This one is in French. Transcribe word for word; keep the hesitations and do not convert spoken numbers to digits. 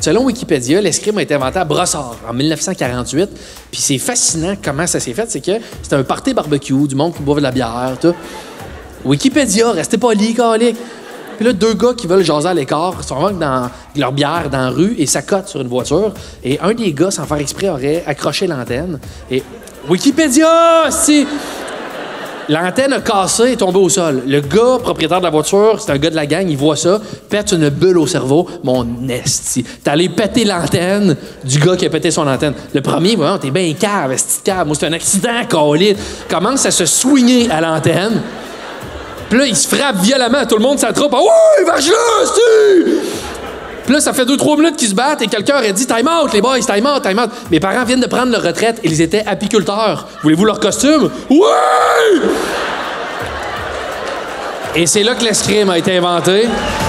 Selon Wikipédia, l'escrime a été inventé à Brossard en mille neuf cent quarante-huit. Puis c'est fascinant comment ça s'est fait. C'est que c'était un party barbecue, du monde qui boit de la bière, tout. Wikipédia, restez poli, calique. Puis là, deux gars qui veulent jaser à l'écart sont vraiment dans leur bière dans la rue et s'accotent sur une voiture. Et un des gars, sans faire exprès, aurait accroché l'antenne. Et Wikipédia, si... L'antenne a cassé et tombé au sol. Le gars, propriétaire de la voiture, c'est un gars de la gang, il voit ça, pète une bulle au cerveau. Mon esti. T'es allé péter l'antenne du gars qui a pété son antenne. Le premier, voyons, t'es bien cave, esti de cave. Moi, c'est un accident, câlisse. Commence à se swinguer à l'antenne. Puis là, il se frappe violemment. Tout le monde s'attrape. Ah ouais, vache-là, esti! Puis là, ça fait deux, trois minutes qu'ils se battent et quelqu'un aurait dit « Time out, les boys, time out, time out. » Mes parents viennent de prendre leur retraite et ils étaient apiculteurs. Voulez-vous leur costume? Ouais! Et c'est là que l'escrime a été inventé.